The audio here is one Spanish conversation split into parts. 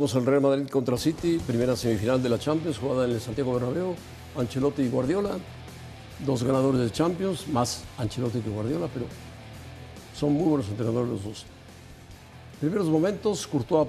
Vamos al Real Madrid contra City, primera semifinal de la Champions, jugada en el Santiago Bernabéu, Ancelotti y Guardiola, dos ganadores de Champions, más Ancelotti que Guardiola, pero son muy buenos entrenadores los dos. Primeros momentos, Courtois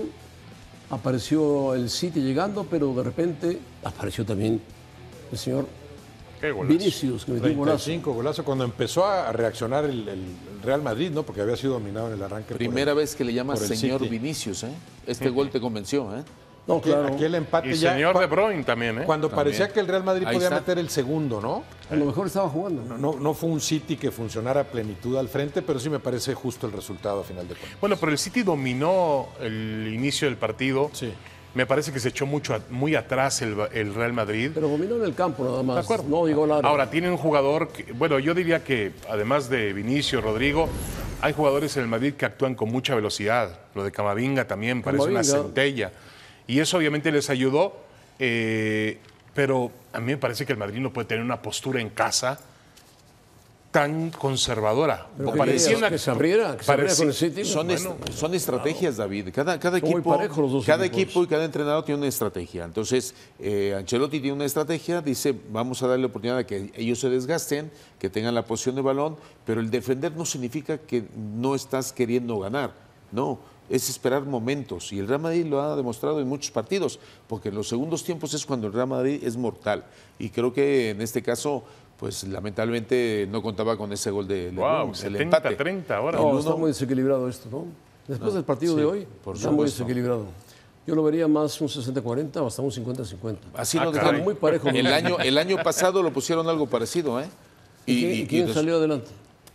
apareció el City llegando, pero de repente apareció también el señor Vinicius, que metió un golazo. 35 golazo, cuando empezó a reaccionar el Real Madrid, ¿no? Porque había sido dominado en el arranque. Primera vez que le llamas señor City. Vinicius, ¿eh? Este gol te convenció, ¿eh? No, claro. Aquí el empate Y ya. señor De Bruyne también, ¿eh? Cuando También. parecía que el Real Madrid Ahí podía está. meter el segundo, ¿no? A lo mejor estaba jugando. No fue un City que funcionara a plenitud al frente, pero sí me parece justo el resultado a final de cuentas. Bueno, pero el City dominó el inicio del partido. Sí. Me parece que se echó muy atrás el Real Madrid. Pero dominó en el campo nada más. De acuerdo. No llegó al área. Ahora, tiene un jugador, bueno, yo diría que además de Vinicius, Rodrigo, hay jugadores en el Madrid que actúan con mucha velocidad. Lo de Camavinga también parece una Camavinga. centella. Y eso obviamente les ayudó, pero a mí me parece que el Madrid no puede tener una postura en casa tan conservadora. Pero ¿qué Parecía querías? una- Que se abriera con el City. Son estrategias, David. Cada muy equipo, parejos los dos cada equipos. equipo y cada entrenador tiene una estrategia. Entonces, Ancelotti tiene una estrategia, dice, vamos a darle la oportunidad de que ellos se desgasten, que tengan la posición de balón, pero el defender no significa que no estás queriendo ganar. No, es esperar momentos. Y el Real Madrid lo ha demostrado en muchos partidos, porque en los segundos tiempos es cuando el Real Madrid es mortal. Y creo que en este caso, pues lamentablemente no contaba con ese gol de Wow, Lebron, el empate. 70-30 ahora. No, está muy desequilibrado esto, ¿no? Después del partido de hoy, por está muy supuesto. desequilibrado. Yo lo vería más un 60-40 o hasta un 50-50. Así Ah, lo caray. dejaron. Muy parejo. El año pasado lo pusieron algo parecido, ¿eh? ¿Y quién salió adelante?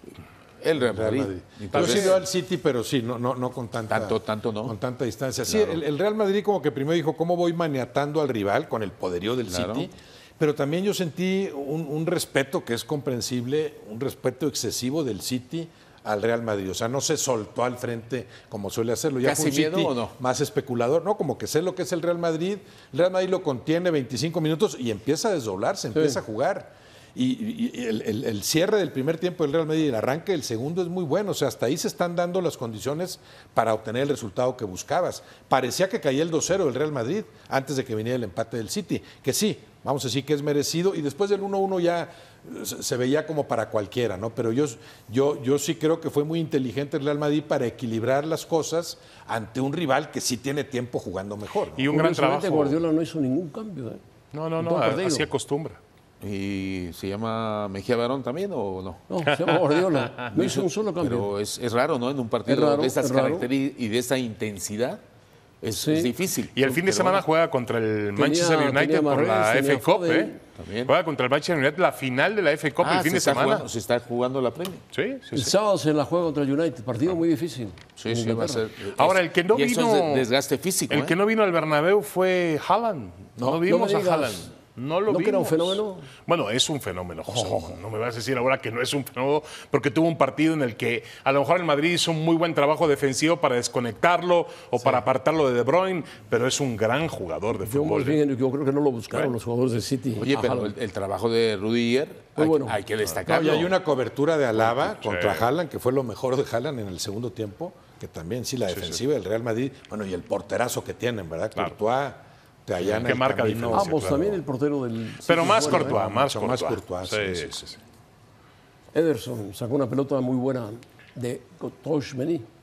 El Real Real Madrid. Madrid. Yo Entonces, sí veo al City, pero sí, no con tanta, Tanto no. con tanta distancia. Sí, Claro. el Real Madrid como que primero dijo, ¿cómo voy maniatando al rival con el poderío del Claro. City? Pero también yo sentí un respeto que es comprensible, un respeto excesivo del City al Real Madrid. O sea, no se soltó al frente como suele hacerlo. Ya fue un ¿Casi miedo City o no? más especulador, ¿no? Como que sé lo que es el Real Madrid. El Real Madrid lo contiene 25 minutos y empieza a desdoblarse, empieza a jugar. Y el cierre del primer tiempo del Real Madrid y el arranque del segundo es muy bueno. O sea, hasta ahí se están dando las condiciones para obtener el resultado que buscabas. Parecía que caía el 2-0 del Real Madrid antes de que viniera el empate del City. Que sí, vamos a decir que es merecido. Y después del 1-1 ya se veía como para cualquiera, ¿no? Pero yo sí creo que fue muy inteligente el Real Madrid para equilibrar las cosas ante un rival que sí tiene tiempo jugando mejor, ¿no? Y un gran Curiosamente, trabajo. Guardiola no hizo ningún cambio. ¿eh? No, En todo el partido. así acostumbra. ¿Y se llama Mejía Barón también o no? No, se llama Guardiola. No hizo un solo cambio. Pero es raro, ¿no? En un partido Es raro, de estas es raro. características y de esta intensidad es difícil. Y el fin de Pero semana bueno, juega contra el Manchester tenía United por la Mahrez, tenía FA Cup, Foden. ¿eh? También. Juega contra el Manchester United la final de la FA Cup el fin de semana. se está jugando la Premier. Sí, sí, El sí. sábado se la juega contra el United. Partido muy difícil. Sí, en sí, va a ser. Inglaterra. Ahora, el que no y eso vino- es desgaste físico. El que no vino al Bernabéu fue Haaland. No, no vimos me a digas. Haaland. No lo ¿No vimos. que era un fenómeno? Bueno, es un fenómeno, José. No me vas a decir ahora que no es un fenómeno, porque tuvo un partido en el que a lo mejor el Madrid hizo un muy buen trabajo defensivo para desconectarlo o para apartarlo de Bruyne, pero es un gran jugador de Yo, más fútbol. bien, yo creo que no lo buscaron los jugadores de City. Oye, a pero Haaland. el trabajo de Rudiger Muy bueno. hay que No, destacarlo. y hay una cobertura de Alaba Sí. contra Haaland, que fue lo mejor de Haaland en el segundo tiempo, que también sí, la defensiva del Real Madrid, bueno, y el porterazo que tienen, ¿verdad? Claro. Courtois te allana Que el marca camino. diferencia. Ambos claro. también, el portero del. Pero City más es bueno, Courtois, ¿eh? más mucho más Courtois. Courtois, Sí, sí, sí, sí. Ederson sacó una pelota muy buena de Tosh Mení.